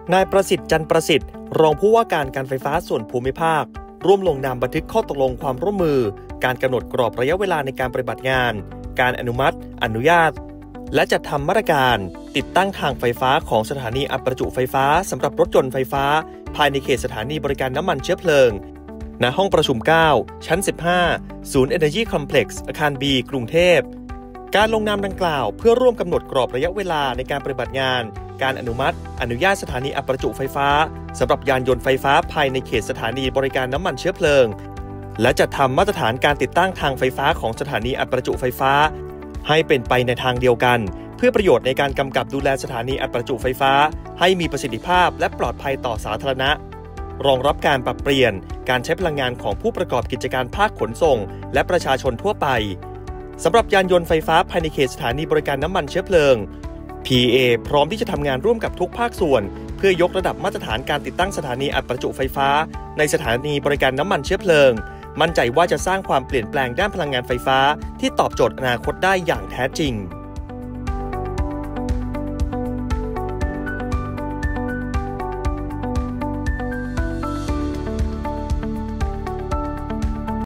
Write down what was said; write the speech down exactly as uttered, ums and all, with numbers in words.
นายประสิทธิ์จันทร์ประสิทธิ์รองผู้ว่าการการไฟฟ้าส่วนภูมิภาคร่วมลงนามบันทึกข้อตกลงความร่วมมือการกำหนดกรอบระยะเวลาในการปฏิบัติงานการอนุมัติอนุญาตและจัดทำมาตรการติดตั้งทางไฟฟ้าของสถานีอัดประจุไฟฟ้าสำหรับรถยนต์ไฟฟ้าภายในเขตสถานีบริการน้ำมันเชื้อเพลิงณห้องประชุมเก้าชั้นสิบห้าศูนย์ Energy Complex อาคาร B กรุงเทพการลงนามดังกล่าวเพื่อร่วมกำหนดกรอบระยะเวลาในการปฏิบัติงานการอนุมัติอนุญาตสถานีอัดประจุไฟฟ้าสำหรับยานยนต์ไฟฟ้าภายในเขตสถานีบริการน้ำมันเชื้อเพลิงและจัดทำมาตรฐานการติดตั้งทางไฟฟ้าของสถานีอัดประจุไฟฟ้าให้เป็นไปในทางเดียวกันเพื่อประโยชน์ในการกำกับดูแลสถานีอัดประจุไฟฟ้าให้มีประสิทธิภาพและปลอดภัยต่อสาธารณะรองรับการปรับเปลี่ยนการใช้พลังงานของผู้ประกอบกิจการภาคขนส่งและประชาชนทั่วไปสำหรับยานยนต์ไฟฟ้าภายในเขตสถานีบริการน้ำมันเชื้อเพลิง พี เอ พร้อมที่จะทำงานร่วมกับทุกภาคส่วนเพื่อยกระดับมาตรฐานการติดตั้งสถานีอัดประจุไฟฟ้าในสถานีบริการน้ำมันเชื้อเพลิงมั่นใจว่าจะสร้างความเปลี่ยนแปลงด้านพลังงานไฟฟ้าที่ตอบโจทย์อนาคตได้อย่างแท้จริง